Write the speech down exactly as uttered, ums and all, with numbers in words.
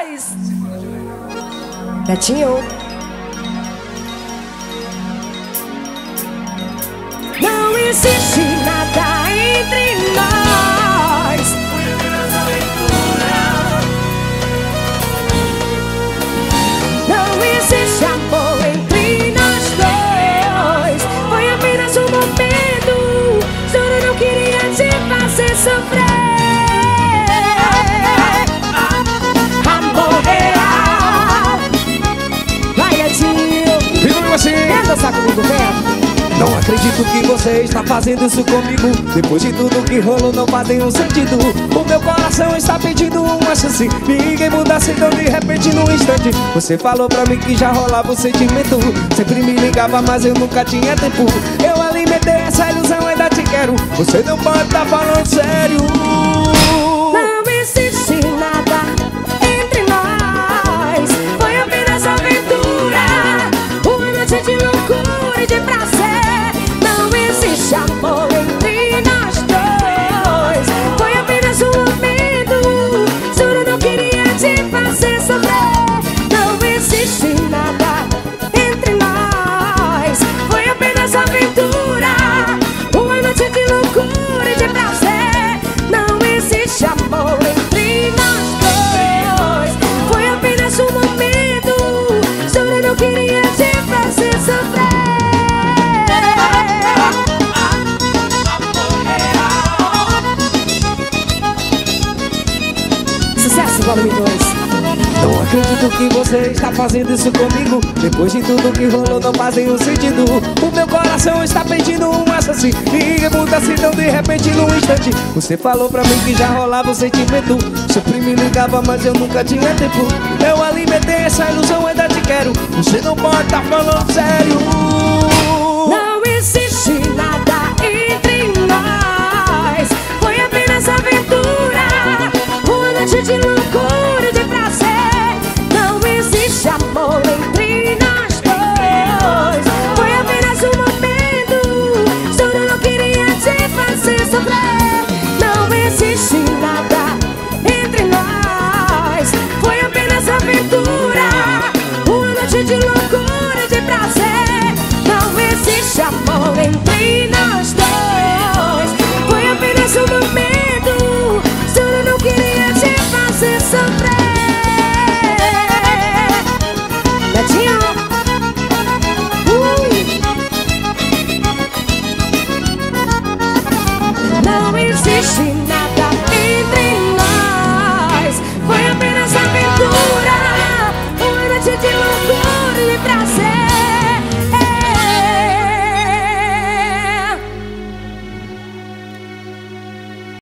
dois. Netinho. Não existe nada entre nós. Não existe amor entre nós dois. Foi apenas um momento. Juro, não queria te fazer sofrer. Amor real. Vai, Netinho. E não assim. Quer dançar comigo, vem? Não acredito que você está fazendo isso comigo. Depois de tudo que rolou não faz nenhum sentido. O meu coração está pedindo uma chance. Ninguém muda assim tão de repente num instante. Você falou pra mim que já rolava o sentimento. Sempre me ligava mas eu nunca tinha tempo. Eu alimentei essa ilusão, ainda te quero. Você não pode estar falando sério. Não existe nada entre nós. Foi apenas aventura. Uma noite de loucura e de prazer. Amor entre nós dois. Foi apenas um momento. Juro, não queria te fazer sofrer. Não existe nada entre nós. Foi apenas aventura. Uma noite de loucura e de prazer. Não existe amor entre nós dois. Foi apenas um momento. Juro, não queria te fazer sofrer. Volume dois. Não acredito que você está fazendo isso comigo. Depois de tudo que rolou não faz nenhum sentido. O meu coração está pedindo um assassino. Ninguém muda assim tão de repente num instante. Você falou pra mim que já rolava o sentimento. Sempre me ligava mas eu nunca tinha tempo. Eu alimentei essa ilusão, ainda te quero. Você não pode estar falando sério.